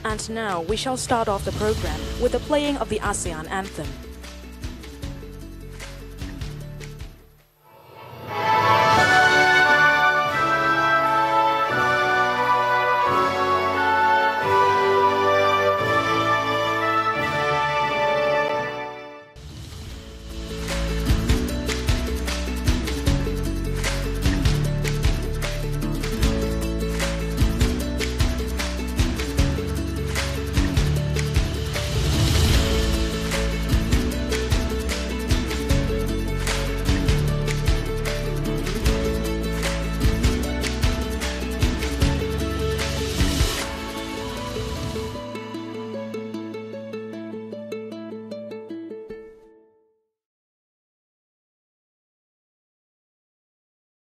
And now we shall start off the program with the playing of the ASEAN anthem.